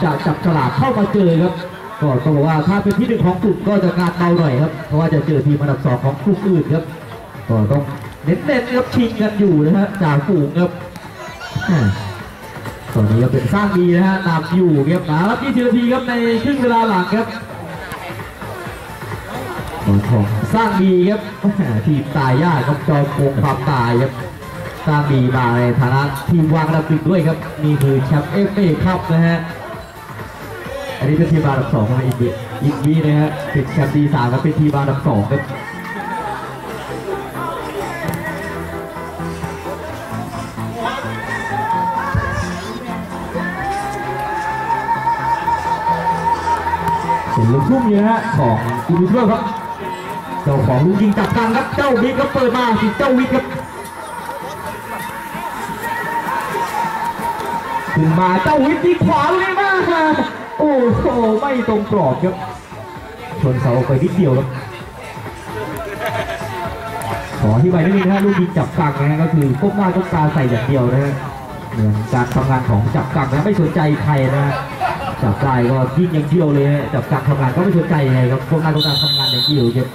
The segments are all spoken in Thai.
จะจับฉลากเข้ามาเจอครับก็ต้องบอกว่าถ้าเป็นที่หนึ่งของกลุ่มก็จะงานเบาหน่อยครับเพราะว่าจะเจอทีมอันดับ2ของกลุ่มอื่นครับก็ต้องเน้นๆครับชิงกันอยู่นะฮะจากฝูงครับตอนนี้ก็เป็นสร้างดีนะฮะนำอยู่ครับนะครับ20 นาทีครับในครึ่งเวลาหลังครับของสร้างดีครับทีมตายยากครับจอมโกงความตายครับสร้างดีมาในฐานะทีมวางอันดับ1ด้วยครับนี่คือแชมป์FAคัพนะฮะอันนี้เป็นทีมอันดับ2ของอีกวีนะฮะเป็นแชมป์D3ครับเป็นทีมอันดับ2ครับเป็นลูกทุ่งเยอะฮะของอินดิสเบลครับเจ้าของลูกยิงจับกลางครับเจ้าวิกครับเปิดมาสิเจ้าวิกครับขึ้นมาเจ้าวิกยิงขวาเลยมากโอ้โหไม่ตรงกรอบครับชนเสาไปนิดเดียวครับขอที่ไว้นิดนึงนะลูกยิงจับกลางนะก็คือก้มหน้าก้มตาใส่อย่างเดียวนะฮะเหมือนการทำงานของจับกลางนะไม่สนใจใครนะจับได้ก็ยิงอย่างเดียวเลยจับกลางทำงานก็ไม่สนใจไงครับก้มหน้าก้มตาทำงานอย่างเดียวครับ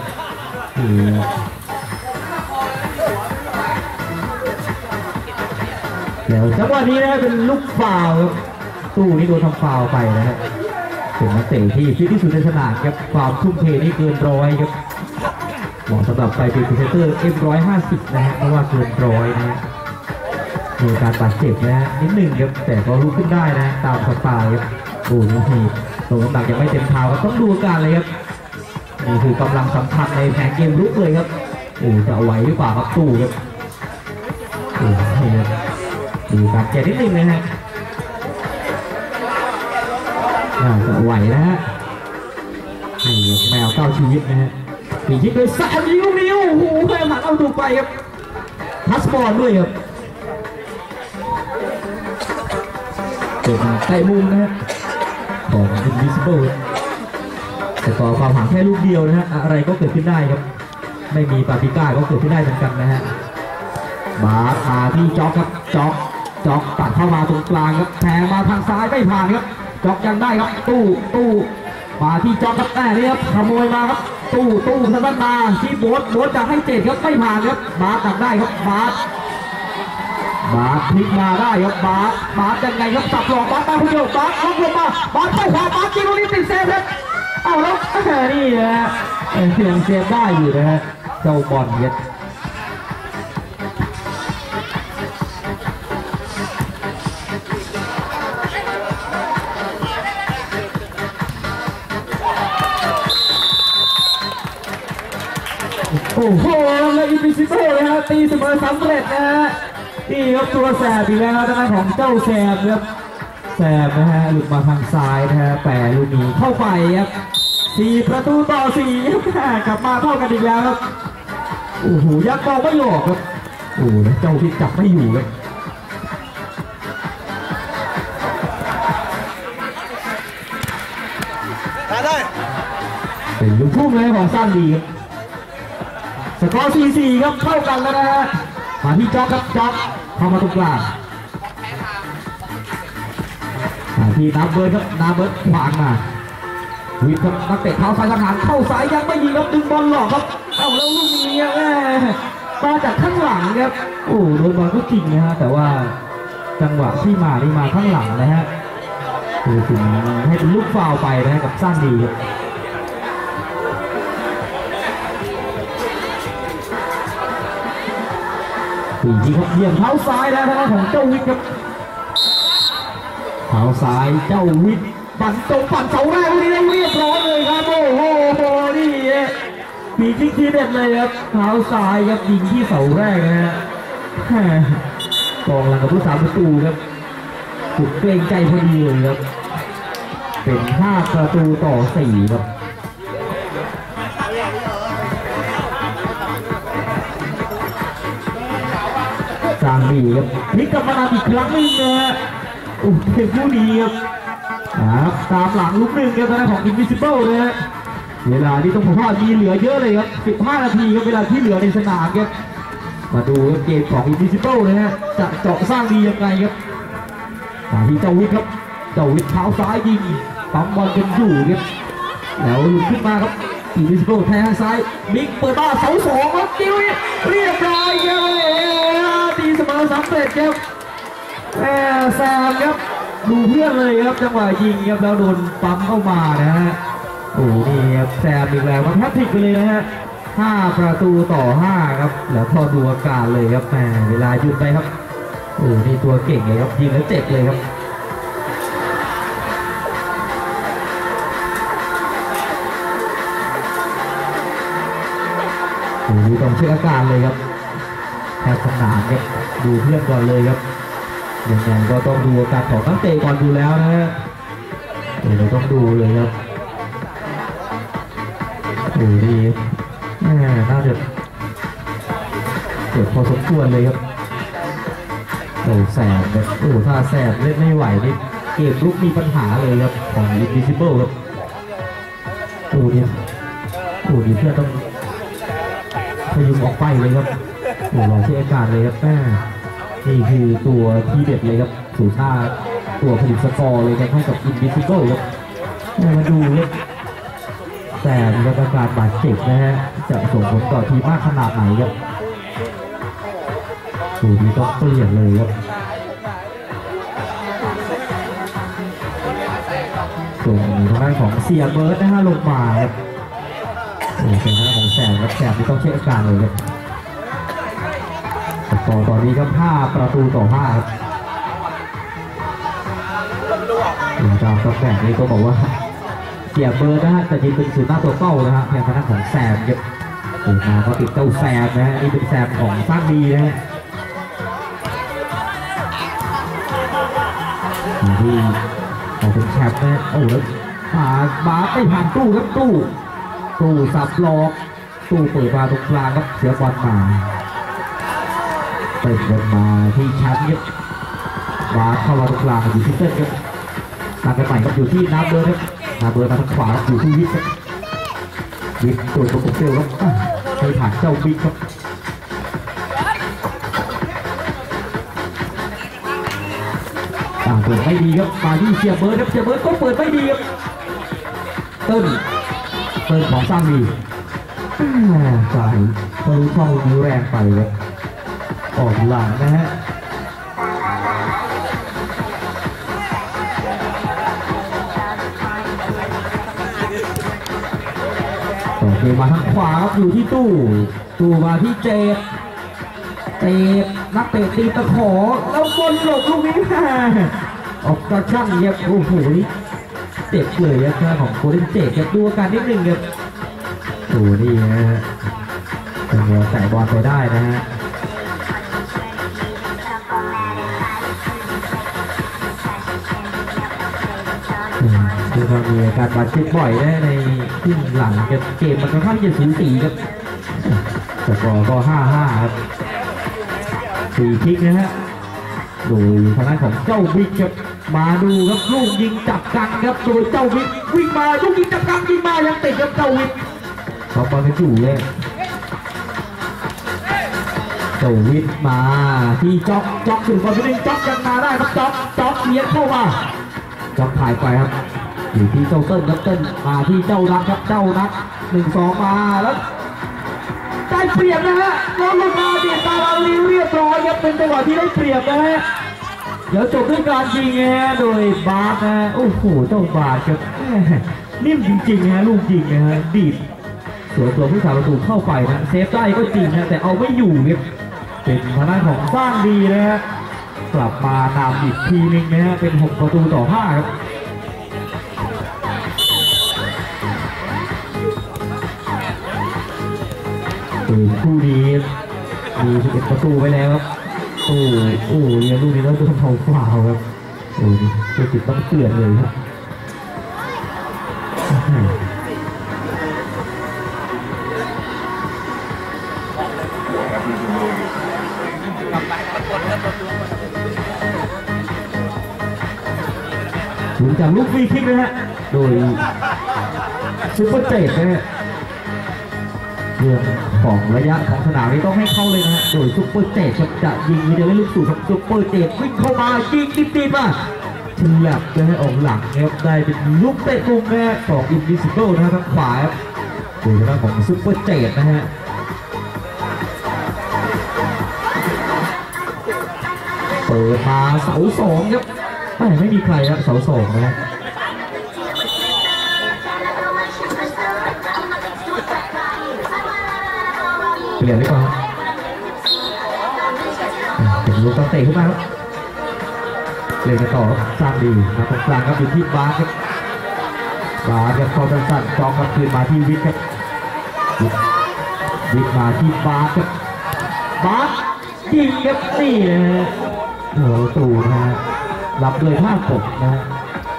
เดี๋ยวจังหวะนี้นะเป็นลูกฟาวครับตู้นี้โดนทำฟาวไปนะฮะเป็นนักเตะที่ฟิตที่สุดในสนามครับความทุ่มเทนี่เกินร้อยครับเหมาะสำหรับไปเป็นพรีเซนเตอร์ F150 นะฮะเพราะว่าเกินร้อยนะฮะมีการบาดเจ็บนะฮะนิดหนึ่งครับแต่ก็ลุกขึ้นได้นะตามสไตล์ครับโอ้นี่ตัวน้ำหนักยังไม่เต็มเท้าก็ต้องดูการเลยครับนี่คือกำลังสำคัญในแผนเกมรุกเลยครับโอ้จะเอาไหวหรือเปล่าครับตู้ครับโอ้นี่ครับดูการแกนิดนึงนะฮะจะไหวนะฮะนี่แมว9 ชีวิตนะฮะปีชิดโดยสามยิงลูกนี้โอ้โหแม่หมัดเอาถูกไปครับทัสบอลด้วยครับเป็นไต่มุมนะฮะของ Invisible แต่ต่อความห่างแค่ลูกเดียวนะฮะอะไรก็เกิดขึ้นได้ครับไม่มีปาปิก้าก็เกิดขึ้นได้เหมือนกันนะฮะบาสมาที่จ็อกครับจ็อกตัดเข้ามาตรงกลางครับแทงมาทางซ้ายไม่ผ่านครับจ็อกยังได้ครับตู้มาที่จ็อกครับแต่นี่ครับขโมยมาครับตู้ทันมาที่โบ๊ทจะให้เจ็ดครับไม่ผ่านครับบาสตัดได้ครับบาสพลิกมาได้ครับบาสยังไงครับสับหลอกบาสมาคุณโยบาสลุกลงมาบาสเข้าขวาบาสยิงลูกนี้ติดเซฟครับเอาแล้วนี่นะฮะยังเซฟได้อยู่นะฮะเจ้าบอลเนี่ยโอ้โหแล้วอินดิซิโบ้เลยฮะตีเสมอสำเร็จนะฮะนี่ครับตัวแสบอีกแล้วนะของเจ้าแสบครับแสบนะฮะหลุดมาทางซ้ายนะฮะแปรลูกนี้เข้าไปครับ4-4กลับมาเท่ากันอีกแล้วครับโอ้โหยักษ์บอลไม่หลอกครับโอ้โหเจ้าที่จับไม่อยู่ครับเป็นลูกทุ่งเลยของสร้างดีครับสกอร์ 4-4 ครับเข้ากันแล้วนะฮะมาที่จ็อกครับจ็อกเข้ามาตรงกลางที่นาเบิร์ดครับนาเบิร์ดขวางมาวิทย์ครับนักเตะเท้าซ้ายทหารเข้าสายยังไม่ยิงครับดึงบอลหลอกครับเอาแล้วลูกนี้มาจากข้างหลังครับโอ้โดนบอลก็จริงนะฮะแต่ว่าจังหวะที่มานี่มาข้างหลังนะฮะคือถึงให้เป็นลูกฟาวไปนะกับสร้างดีครับปีที่เขาเหยียบเท้าซ้ายแล้วทางด้านของเจ้าวิทย์ครับเท้าซ้ายเจ้าวิทย์ปั่นเสาแรกนี่ได้เรียบร้อยเลยครับโอ้โหนี่ปีที่เด็ดเลยครับเท้าซ้ายครับยิงที่เสาแรกนะฮะกองหลังกับผู้3 ประตูครับถูกเกรงใจพอดีเลยครับเป็น5-4ครับสร้างดีครับพลิกกลับมาอีกครั้งนึงนะฮะโอ้เป็นผู้ดีครับตามหลังลูกหนึ่งครับทางด้านของ Invisible นะฮะเวลาที่ต้องบอกว่ามีเหลือเยอะเลยครับ15 นาทีครับเวลาที่เหลือในสนามครับมาดูเกมของ Invisible นะฮะจะเจาะสร้างดียังไงครับมาที่เจ้าวิทย์ครับเจ้าวิทย์เท้าซ้ายยิงปั๊มบอลกันอยู่ครับแล้วหลุดขึ้นมาครับอีวิสโบแทงซ้ายบิ๊กเปิดมาเสาสองครับจิ้วเรียบร้อยครับตีเสมอสำเร็จครับแซมครับดูเพื่อนเลยครับจังหวะยิงครับแล้วโดนปั๊มเข้ามานะฮะโอ้นี่ครับแซมอีกแล้วมันแฮตทริกไปเลยนะฮะ5-5ครับแล้วพอดูอาการเลยครับแหมเวลาหยุดไปครับโอ้นี่ตัวเก่งเลยครับยิงแล้วเจ็บเลยครับโอ้ต้องเช็คอาการเลยครับแทบสนามครับดูเพื่อนก่อนเลยครับยังไงก็ต้องดูอาการของนักเตะก่อนดูแล้วนะฮะโอ้ต้องดูเลยครับโอ้ดีน่าจะเกิดพอสมควรเลยครับโอ้แสบแบบโอ้ถ้าแสบเล่นไม่ไหวนี่เกมลุกมีปัญหาเลยครับของ Invisible ครับโอ้ดีเพื่อนต้องพยุงออกไปเลยครับโอ้เราเช็คอาการเลยครับนี่คือตัวที่เด็ดเลยครับสูตรท่าตัวผลิตสกอร์เลยครับให้กับ Invisible ครับมาดูครับแต่มีอาการบาดเจ็บนะฮะจะส่งผลต่อทีมมากขนาดไหนครับสูตรนี้ต้องเปลี่ยนเลยครับส่งทางด้านของเสียเบิร์ดนะฮะลงมาครับเป็นทางด้านของแสบครับแสบที่ต้องเช็คอาการเลยครับตอนนี้ครับ5-5ครับตามตำแหน่งนี้ก็บอกว่าเสียเบิร์ดนะฮะแต่ยิงเป็นศูนย์หน้าตัวเป้านะฮะแทนทางด้านของแซมครับมาก็ติดเจ้าแซมนะฮะนี่เป็นแซมของสร้างดีนะฮะที่เอาเป็นแชมป์นะโอ้แล้วบาสไม่ผ่านตู้ครับตู้สับล็อกตู้เปิดมาตรงกลางครับเสียบอลมาเปิดบอลมาที่แชมป์ครับบาสเข้ามาตรงกลางอยู่ที่เส้นครับตามกันใหม่ครับอยู่ที่น้ำเบอร์ครับน้ำเบอร์มาทางขวาอยู่ที่วิทย์ครับวิทย์ตัวประกบเซลครับไปผ่านเจ้าบิ๊กครับเปิดไม่ดีครับมาที่เชียร์เบิร์ดครับเชียร์เบิร์ดก็เปิดไม่ดีครับเติ้ลของสร้างดีจ่ายบอลเข้านิ้วแรงไปเลยออกหลังนะฮะต่อเกมมาทางขวาครับอยู่ที่ตู้มาที่เจนักเตะตีตะขอแล้วบอลหลบลูกนี้ออกกระชั่งครับโอ้โหเจ็บเลยครับของโคลินเจครับดูอาการนิดนึงครับโอ้นี่นะฮะเป็นเงาใส่บอลไปได้นะฮะคือเขามีอาการบาดเจ็บบ่อยนะในขึ้นหลังเกมมันค่อนข้างจะสูสีครับแต่ก็5-5ครับ4 คิกนะฮะโดยทางด้านของเจ้าบิ๊กครับมาดูครับลูกยิงจับกันครับโดยเจ้าบิ๊กวิ่งมาลูกยิงจับกันยิงมายังติดครับเจ้าบิ๊กเขาบอลไปจู่เลยเจ้าบิ๊กมาที่จ็อกถึงบอลไปหนึ่งจ็อกยังมาได้ครับจ็อกเลี้ยงเข้ามาจ็อกถ่ายไปครับอยู่ที่เจ้าเติ้ลครับเติ้ลมาที่เจ้านักครับเจ้านัก1-2มาแล้วได้เปรียบนะฮะแล้วลงมาเดียดตาเราเรียบร้อยครับเป็นจังหวะที่ได้เปรียบนะฮะเดี๋ยวจบด้วยการยิงโดยบาสนะโอ้โหเจ้าบาสครับนิ่มจริงๆนะลูกยิงนะฮะดีดตัวผู้สาประตูเข้าไปนะเซฟได้ก็จริงนะแต่เอาไม่อยู่ครับเป็นทางด้านของสร้างดีนะฮะกลับมานำอีกทีนึงนะฮะเป็น6-5ครับคู่นี้มี11 ประตูไปแล้วครับโอ้เรียนลูกนี้แล้วต้องเขาฝ่าวครับโอ้ตัวติดต้องเตือนเลยครับถึงจากลูกฟรีคิกนะฮะโดยซุปเปอร์เจดนะฮะเรื่องของระยะของสนามนี้ต้องให้เข้าเลยนะฮะโดยซุปเปอร์เจดจะยิงมีเดียวให้ลูกสู่ซุปเปอร์เจดวิ่งเข้ามายิงติดมาฉลับจะให้ออกหลังนะครับได้เป็นลูกเตะมุมนะฮะของ Invisible นะฮะทางขวาครับโดยทางด้านของซุปเปอร์เจดนะฮะเปิดมาเสาสองครับไม่มีใครครับเสาสองนะฮะเปลี่ยนดีกว่าเป็นลูกตั้งเตะขึ้นมาครับเล่นกันต่อสร้างดีนะตรงกลางครับอยู่ที่บาสครับบาสครับเข้าสั้นๆจองกับคืนมาที่วิทย์ครับวิทย์มาที่บาสครับบาสยิงครับนี่นะฮะโอ้ตูนะฮะรับเลยท่าปกนะฮะ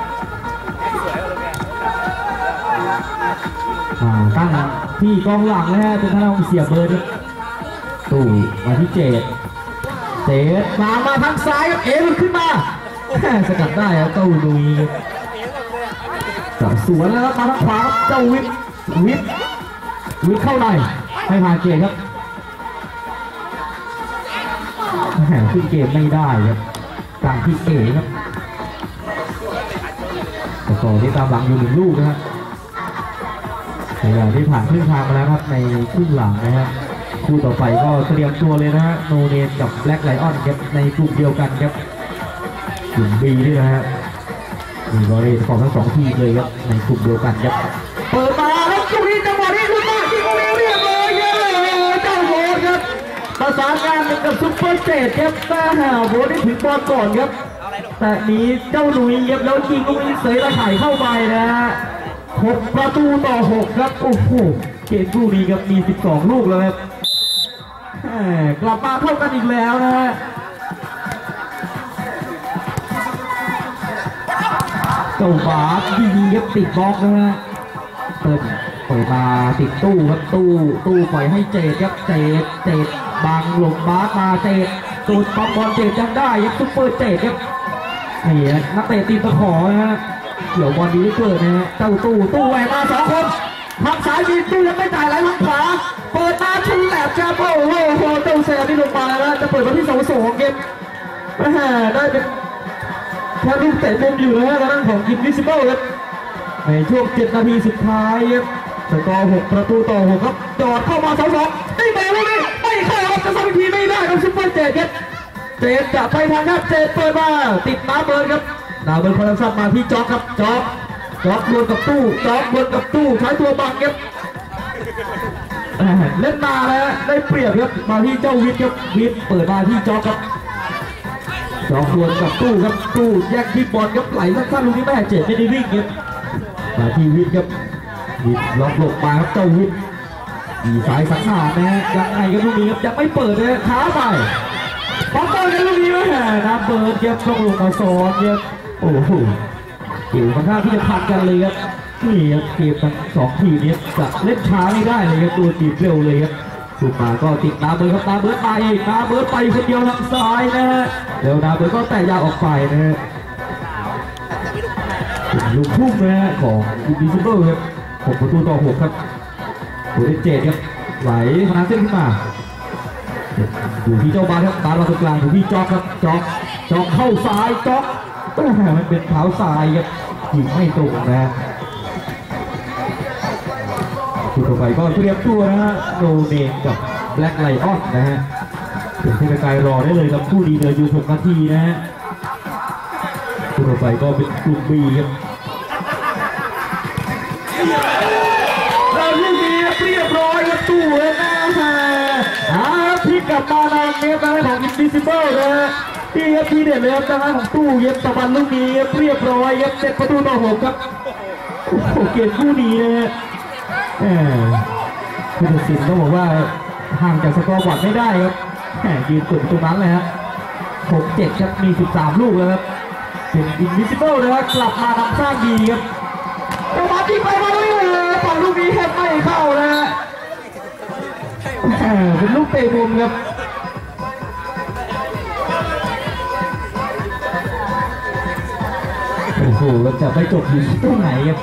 ตั้งที่กองหลังนะฮะเป็นท่าเราเสียบเบอร์ครับตู่มาที่เจดมาทางซ้ายครับเอลุขึ้นมาสกัดได้ครับเจ้าลุยจับสวนแล้วครับมาทางขวาครับเจ้าวิทย์เข้าในให้ผ่านเกมครับขึ้นเกมไม่ได้ครับกลางที่เอครับแต่ต่อที่ตามหลังอยู่1 ลูกนะครับในเวลาที่ผ่านครึ่งทางมาแล้วครับในครึ่งหลังนะฮะคู่ต่อไปก็เตรียมตัวเลยนะฮะโนเนมกับแบล็กไลออนครับในกลุ่มเดียวกันครับกลุ่ม B ด้วยนะฮะมีบอลเล่นของทั้ง2 ทีมเลยครับในกลุ่มเดียวกันครับเปิดมาแล้วจุดนี้จังหวะนี้ลุ้นมากที่เขาเรียบเลยเจ้าโบนครับประสานงานกับซุปเปอร์เจดครับโบนได้ถึงบอลก่อนครับแต่นี้เจ้าหนุ่ยเย็บแล้วยิงลูกนี้เสยตะข่ายเข้าไปนะฮะ6-6ครับโอ้โหเกมคู่นี้ครับมี12 ลูกแล้วครับกลับมาเข้ากันอีกแล้วนะฮะเจ้าบาสยิงครับติดบล็อกนะฮะเปิดมาติดตู้ครับตู้ปล่อยให้เจดครับเจดบังหลบบาสมาเจดตูดปั๊มบอลเจดยังได้ครับซุปเปอร์เจดครับนี่นักเตะตีนตะขอนะฮะเกี่ยวบอลดีเกินนะฮะเจ้าตู้แหวกมา2 คนทางซ้ายมีตู้ยังไม่จ่ายไหลทางขวาเปิดมาชุนแหลบจะโอ้โหเจ้าแซมนี่ลงมาแล้วจะเปิดมาที่2-2เกมได้เป็นแค่ลูกเตะมุมอยู่นะฮะทางด้านของ Invisible ครับในช่วง7 นาทีสุดท้ายครับสกอร์6-6ครับจอดเข้ามา2-2ไม่มาเลยไม่เข้าครับจะซ้ำอีกทีไม่ได้ครับซุปเปอร์เจดครับเจดจะไปทางครับเจดเปิดมาติดน้ำเบิร์นครับน้ำเบิร์นพลังสั้นมาที่จ็อกครับจ็อกบนกับตู้จ็อกบนกับตู้ใช้ตัวบังครับเล่นมาแล้วได้เปรียบครับมาที่เจ้าวิทย์ครับวิทย์เปิดมาที่จ็อกครับจ็อกบนกับตู้ครับตู้แยกที่บอลครับไหลสั้นๆลูกนี้แม่เจ็ดไม่ได้วิ่งครับมาที่วิทย์ครับวิทย์ล็อกหลบมาครับเจ้าวิทย์ดีสายสังหารนะฮะยังไงครับลูกนี้ครับยังไม่เปิดเลยช้าไปป๊อปเปิดกันลูกนี้ไหมน้ำเบิร์ดเก็บลงมาซ้อนเก็บโอ้โหเกี่ยวกับท่าที่จะพันกันเลยครับนี่ครับเกมทั้ง2 ทีมนี้จะเล่นช้าไม่ได้เลยครับตัวจีบเร็วเลยครับสุดมาก็ติดน้ำเบิร์ดครับน้ำเบิร์ดไปน้ำเบิร์ดไปคนเดียวทางซ้ายนะฮะเดี๋ยวน้ำเบิร์ดก็แตะยาวออกไปนะฮะลูกพุ่งนะฮะของ Invisible ครับ6-6ครับตัวเจดครับไหลพนันเส้นขึ้นมาอยู่ที่เจ้าบาสครับบาสมาตรงกลางอยู่ที่จ็อกครับจ็อกเข้าซ้ายจ็อกมันเป็นเท้าซ้ายครับยิงไม่ตรงนะคู่ต่อไปก็เตรียมตัวนะฮะโนเนมกับแบล็กไลออนนะฮะถึงที่ไกลรอได้เลยครับคู่ดีเลยอยู่6 นาทีนะฮะคู่ต่อไปก็เป็นกลุ่ม B ครับเราลูกนี้เรียบร้อยครับตู้เลยนะฮะพลิกกลับมาในเกมของ Invisible นะฮะที่เด็ดเลยครับทางด้านของตู้เย็บตะวันลูกนี้เรียบร้อยครับ7-6ครับโอ้โหเกมคู่นี้นะฮะผู้ตัดสินต้องบอกว่าห่างจากสกอร์บอร์ดไม่ได้ครับยืนกดตรงนั้นเลยฮะ6-7ครับมี13 ลูกแล้วครับเป็น Invisible นะครับกลับมาทำสร้างดีครับจังหวะที่ไปมาด้วยฝั่งลูกนี้แทบไม่เข้านะฮะเป็นลูกเตะมุมครับโอ้โหจะไปจบอยู่ตรงไหนครับ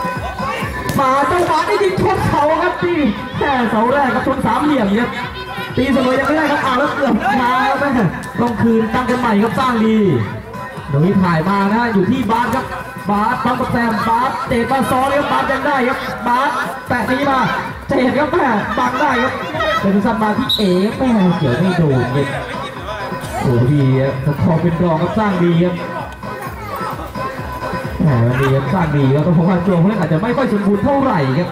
มาจังหวะนี้ยิงชนเสาครับที่เสาแรกกับชน3 เหลี่ยมครับตีเสมอยังไม่ได้ครับแล้วเกือบมาครับแม่ต้องคืนตั้งกันใหม่ครับสร้างดีหนุ่ยถ่ายมานะอยู่ที่บาสครับบาสปั๊มกับแซมบาสเตะมาซ้อนเลยครับบาสยังได้ครับบาสแตะนี้มาเตะครับแม่บังได้ครับเป็นสัมมาที่แม่เกี่ยวไม่โดนเลยโอ้ดีครับพอเป็นรองครับสร้างดีครับวันนี้สร้างดีแล้วก็เพราะว่าช่วงนี้อาจจะไม่ค่อยสมบูรณ์เท่าไหร่ครับ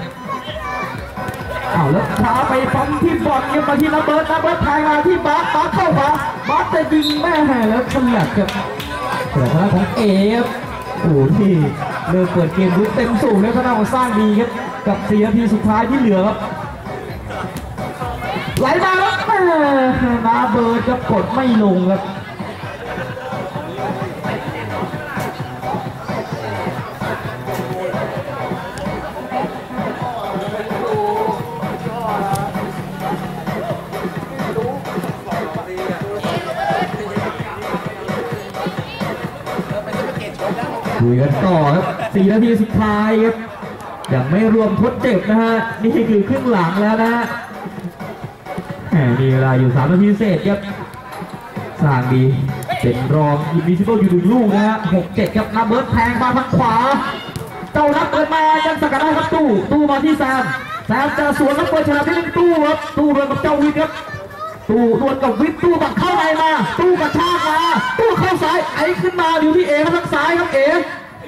แล้วพาไปปั๊มที่บอลเนี่ยมาที่ระเบิดทายมาที่บาสเข้ามาบาสจะยิงแม่แล้วฉลับครับแต่ทางของฟโอ้ที่เริ่มเปิดเกมรุกเต็มสูงแล้วทางของสร้างดีครับกับ4 นาทีสุดท้ายที่เหลือครับไหลมาแล้วนาเบิร์ดจะกดไม่ลงครับดูกันต่อครับ4 นาทีสุดท้ายครับยังไม่รวมทดเจ็บนะฮะนี่คือครึ่งหลังแล้วนะฮะมีเวลาอยู่3 นาทีเศษครับสร้างดีเป็นรองอินวิซิเบิลอยู่1 ลูกนะฮะ6-7ครับนาเบิร์ดแทงมาทางขวาเจ้านักเกิดมายังสกัดได้ครับตู้มาที่แซมจะสวนแล้วเปิดชนะที่1ตู้ครับตู้โดนกับเจ้าวิทย์ครับตู้ดวลกับวิทย์ตู้บังเข้าในมาตู้กระชากมาตู้เข้าซ้ายไอ้ขึ้นมาอยู่ที่ครับทางซ้ายครับครับ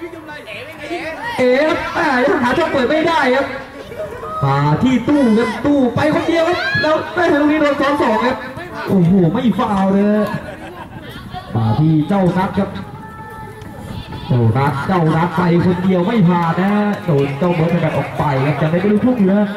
ยังหาช่องเปิดไม่ได้ครับมาที่ตู้ครับตู้ไปคนเดียวครับแล้วได้ตรงนี้โดน2-2ครับโอ้โหไม่ฟาวเลยมาที่เจ้านัดครับเจ้านัดไปคนเดียวไม่ผ่านนะโดนเจ้าเบิร์ดสกัดออกไปครับจะไม่ได้ลูกทุ่งอยู่นะ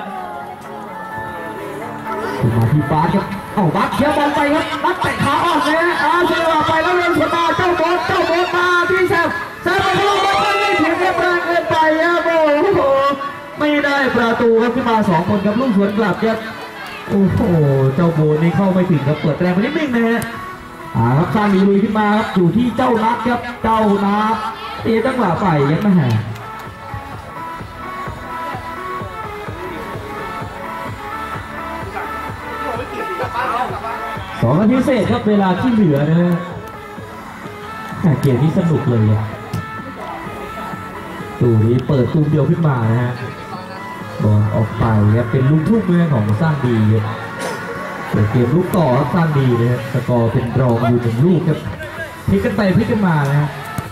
มาที่บาสครับบาสเขียวบอลไปครับนัดเตะขาออกเลยเสียหลักไปแล้วเล่นสวนมาเจ้าโบ๊ทมาที่แซมไปลงบอลไม่ถึงแรงเกินไปโอ้โหไม่ได้ประตูครับขึ้นมา2 คนครับลูกสวนกลับครับโอ้โหเจ้าโบ๊ทนี่เข้าไม่ถึงครับเปิดแรงไปนิดนึงนะฮะครับสร้างดีลุยขึ้นมาครับอยู่ที่เจ้านัดครับเจ้านัดตีจังหวะไปยังไม่หา2 นาทีเศษครับเวลาที่เหลือนะฮะเกมนี้สนุกเลยตู้นี้เปิดตูมเดียวขึ้นมานะฮะบอลออกไปครับเป็นลูกทุ่งเมืองของสร้างดีเปิดเกมลูกต่อสร้างดีนะฮะสกอร์เป็นรองอยู่1 ลูกครับพลิกกันไปพลิกกันมานะฮะ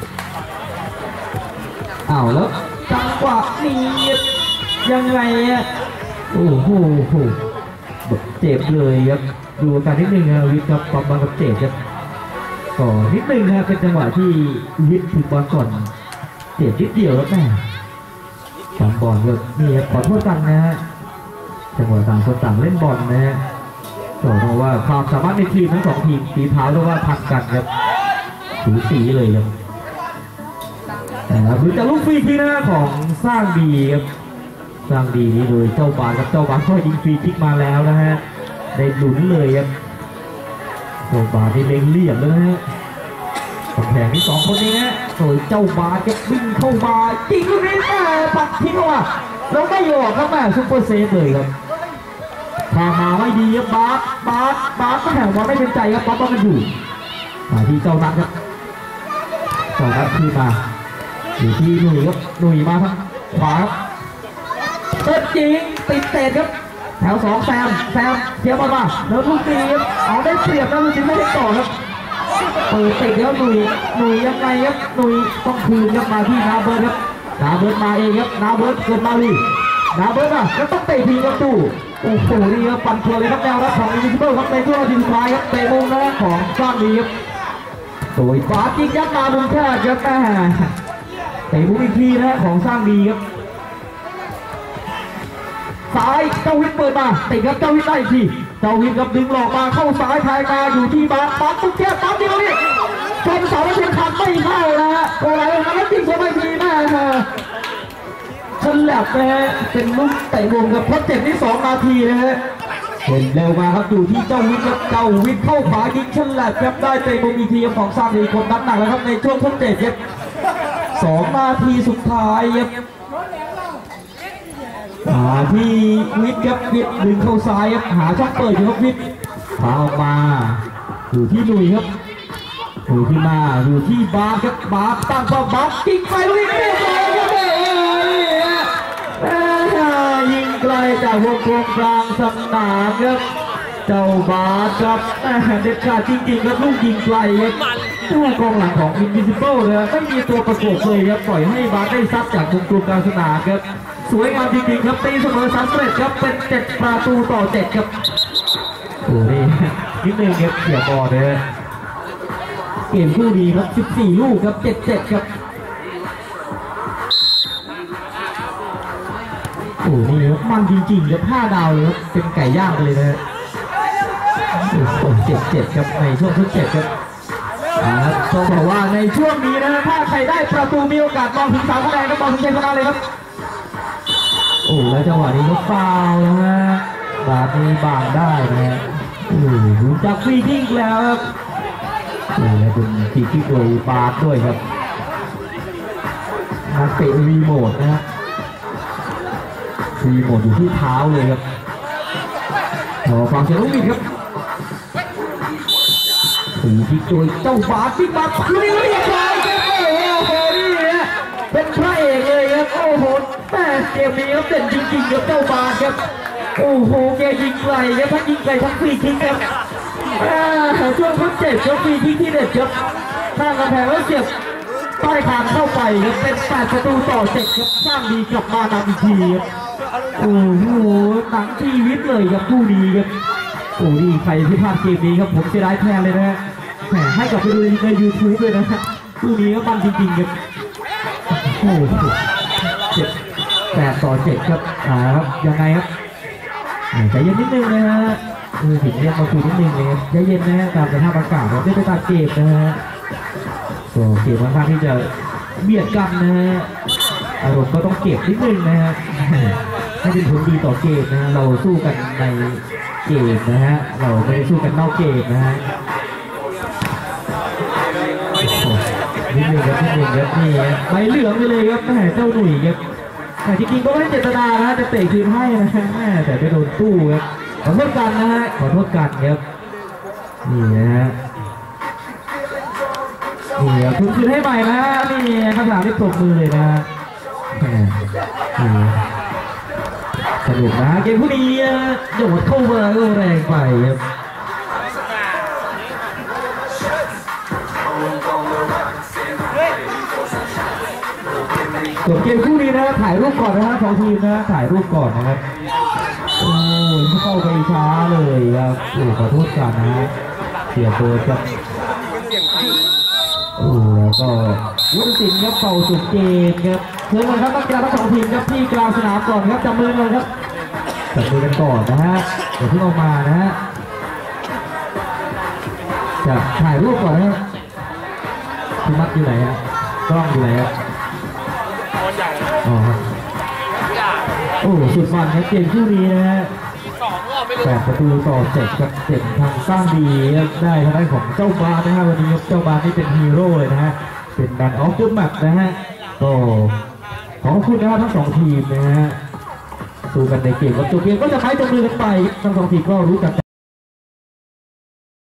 แล้วจังหวะนี้ยังไงโอ้โหเจ็บเลยครับดูอาการนิดนึงนะวิทย์ครับปั๊มบอลกับเจ็บครับต่อนิดนึงนะเป็นจังหวะที่วิทย์ถึงบอลก่อนเจ็บนิดเดียวแล้วแม่ปั๊มบอลแบบนี่ขอโทษกันนะฮะจังหวะต่างคนต่างเล่นบอลนะฮะเพราะว่าความสามารถในทีมทั้ง2 ทีมฝีเท้าเรียกว่าพันกันครับสูสีเลยครับดูจากลูกฟรีคิกนะของสร้างดีครับสร้างดีนี่โดยเจ้าบาสครับเจ้าบาสก็ยิงฟรีคิกมาแล้วนะฮะได้หลุนเลยครับเจ้าบาสที่เล็งเหลี่ยมแล้วนะฮะกำแพงที่2 คนนี้นะโดยเจ้าบาสก็วิ่งเข้ามายิงลูกนี้ปัดทิ้งเข้ามาแล้วไม่ออกครับแม่ซุปเปอร์เซฟเลยครับพามาไม่ดีครับบาสก็แหงบอลไม่เป็นใจครับบอลมันอยู่มาที่เจ้านัทครับเจ้านัทขึ้นมาอยู่ที่หนุ่ยครับหนุ่ยมาทางขวาครับเปิดจริงติดเตะครับแถว2แซมเทียบมาแล้วลูกตีครับเอาได้เปรียบแล้วลูกตีไม่ได้ต่อครับเปิดติดแล้วหนุ่ยยังไงครับหนุ่ยต้องคืนครับมาที่นาเบิร์ดครับนาเบิร์ดมาเองครับนาเบิร์ดเกิดมาลีนาเบิร์ดแล้วต้องเตะทีประตูโอ้โหนี่ครับปั่นทัวร์เลยครับแนวรับของอินวิซิเบิลครับในช่วงนาทีสุดท้ายครับเตะมุมนะของสร้างดีครับโดยบาสยิงยัดมามุมแคบครับแม่เตะมุมอีกทีนะของสร้างดีครับซ้ายเจ้าวิทย์เปิดมาติดครับเจ้าวิทย์ได้ทีเจ้าวิทย์ครับดึงหลอกมาเข้าซ้ายแทงมาอยู่ที่บาสตุ๊กแค่ปั๊มดีเลยชนเสาแล้วเชียงคำไม่เข้านะฮะโอ้ยแล้วจริงสมัยทีแม่ฉลับนะฮะเป็นลูกเตะมุมกับเพราะเจ็บที่2 นาทีนะฮะเห็นเร็วมาครับอยู่ที่เจ้าวิทย์ครับเจ้าวิทย์เข้าขวายิงฉลับครับได้เตะมุมอีกทีของสร้างดีคนนัดหนักแล้วครับในช่วงทดเจ็บครับ2 นาทีสุดท้ายครับที่วิทย์ครับวิทย์ดึงเข้าซ้ายครับหาช่องเปิดอยู่ครับวิทย์พาออกมาอยู่ที่ลุยครับลุยที่มาอยู่ที่บาสครับบาสตั้งเป้าบาสยิงไปลุยเรียบร้อยครับยิงไกลจากวงกลมกลางสนามครับเจ้าบาสครับเด็ดขาดจริงๆครับลูกยิงไกลครับตัวกองหลังของ Invisible เลยไม่มีตัวประกบเลยครับปล่อยให้บาสได้ซัดจากวงกลมกลางสนามครับสวยงามจริงๆครับตีเสมอสำเร็จครับเป็น7-7ครับโอ้นี่นิดนึงครับเสียบอลเลยเกมคู่ดีครับ14ลูกครับ7-7ครับโอ้นี่ครับมันจริงๆครับ5 ดาวเลยครับเป็นไก่ย่างไปเลยนะโอ้7-7ครับในช่วงที่7ครับต้องบอกว่าในช่วงนี้นะถ้าใครได้ประตูมีโอกาสมองถึง3 คะแนนก็มองถึงชัยชนะเลยครับโอ้แล้วจังหวะนี้ก็ฟาวล์นะฮะบาสนี้บางได้นะฮะดูจากฟรีคิกแล้วครับนี่เป็นฟรีคิกโดยบาสด้วยครับนักเตะรีโมทนะฮะรีโมทอยู่ที่เท้าเลยครับขอฟังเสียงลูกบิดครับฟรีคิกโดยเจ้าบาสที่มาลุยเรียบร้อยครับโอ้โหนี่นะเป็นพระเอกเลยครับโอ้โหแต่เกมนี้ครับเด่นจริงๆครับเจ้าบาสครับโอ้โหแกยิงไกลครับทั้งยิงไกลทั้งฟรีคิกครับช่วงพักเจ็บครับฟรีคิกที่เด็ดครับข้างกำแพงแล้วเสียบใต้คางเข้าไปครับเป็น8-7ครับสร้างดีกลับมานำอีกทีครับโอ้โหหนังชีวิตเลยครับคู่นี้ครับโอ้ดีใครที่พลาดเกมนี้ครับผมเสียดายแทนเลยนะแหมให้กลับไปดูใน YouTube เลยนะคู่นี้ก็มันจริงๆครับโอ้8-7ครับครับยังไงครับใจเย็นนิดนึงนะฮะถึงเรียกมาคุยนิดนึงเลยใจเย็นนะฮะตามสภาพอากาศเราได้ไปตามเกมนะฮะก็เกมค่อนข้างที่จะเบียดกันนะฮะอารมณ์ก็ต้องเก็บนิดนึงนะฮะให้เป็นผลดีต่อเกมนะเราสู้กันในเกมนะฮะเราไม่ได้สู้กันนอกเกมนะฮะนิดนึงครับนี่ใบเหลืองไปเลยครับแหมเจ้าหนุ่ยครับแต่จริงๆก็ไม่ได้เจตนานะจะเตะคืนให้นะฮะแต่ไปโดนตู้ครับขอโทษกันนะฮะขอโทษกันครับนี่นะฮะนี่ครับคืนให้ใหม่นะนี่คำถามที่ปรบมือเลยนะสนุกนะเกมผู้ดีโดดเข้ามาก็แรงไปครับจบเกมคู่นี้นะถ่ายรูปก่อนนะฮะ2 ทีมนะถ่ายรูปก่อนนะครับโอ้ยเข้าไปช้าเลยครับโอ้ขอโทษกันนะเสียตัวครับโอ้แล้วก็วุฒิสินครับเป่าสุดเกมครับเชิญเลยครับนักกีฬาทั้ง2 ทีมครับที่กลางสนามก่อนครับจับมือเลยครับจับมือกันก่อนนะฮะเดี๋ยวเพิ่งออกมานะฮะจะถ่ายรูปก่อนนะพี่มัดอยู่ไหนฮะกล้องอยู่ไหนฮะโอ้สุดมันครับเกมคู่นี้นะฮะ8-7ครับเจ็บทางสร้างดีได้ทางด้านของเจ้าบาสนะฮะวันนี้เจ้าบาสนี่เป็นฮีโร่เลยนะฮะเป็นแมนออฟเดอะแมตช์นะฮะก็ขอบคุณนะครับทั้ง2 ทีมนะฮะสู้กันในเกมกับจบเกมก็จะไปจบมือกันไปทั้ง2 ทีมก็รู้กัน